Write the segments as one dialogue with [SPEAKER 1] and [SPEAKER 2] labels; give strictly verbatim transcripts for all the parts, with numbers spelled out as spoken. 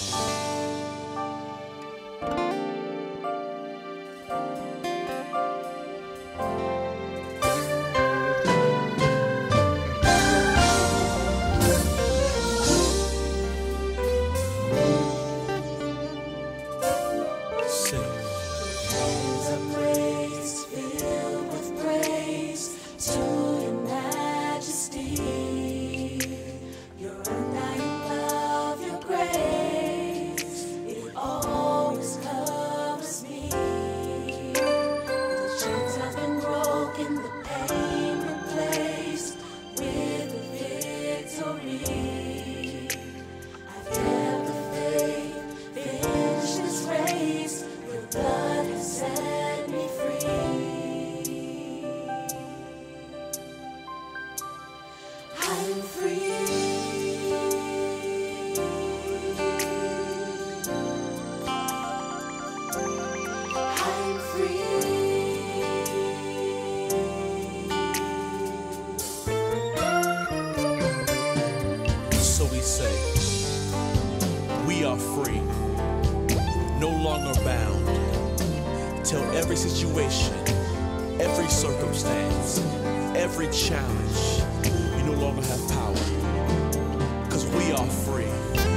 [SPEAKER 1] Every situation, every circumstance, every challenge, you no longer have power, because we are free.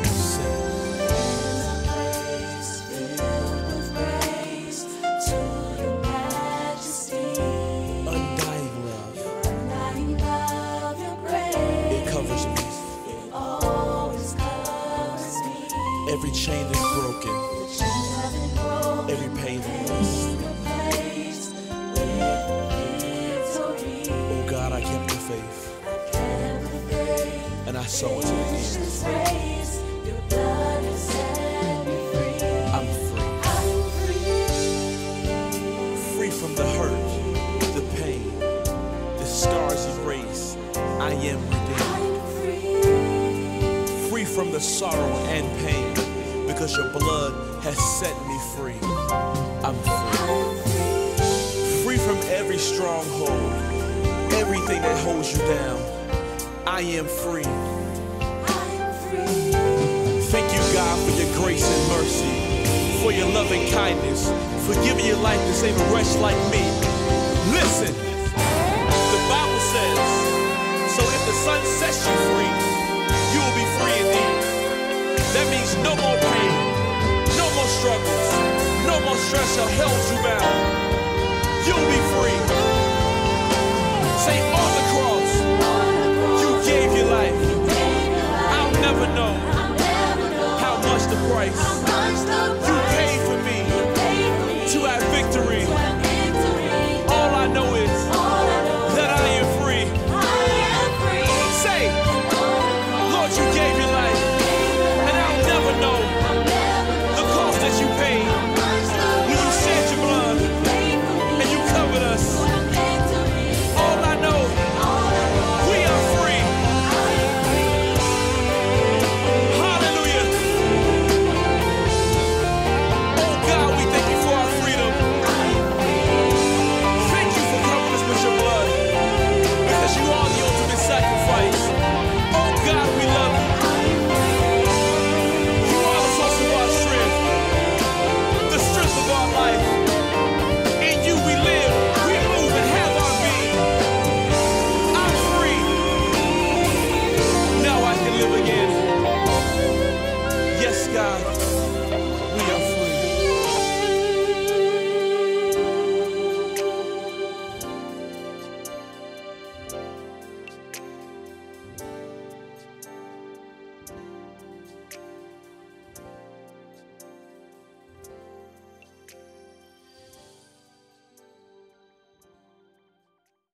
[SPEAKER 1] Undying love, it covers me. Every chain is broken, every pain is lost. Oh God, I kept the faith, and I saw it to the end. I'm free. Free from the hurt, the pain, the scars erased. I am redeemed. Free from the sorrow and pain, because your blood has set me free. I'm free. Free from every stronghold, everything that holds you down. I am free. Thank you, God, for your grace and mercy, for your loving kindness, for giving your life to save a wretch like me. Listen, the Bible says, so if the Son sets you free, you will be free indeed. That means no more pain, no more struggles, no more stress shall hold you bound. You'll be free. Say, on the cross, you gave your life. I'll never know how much the price. You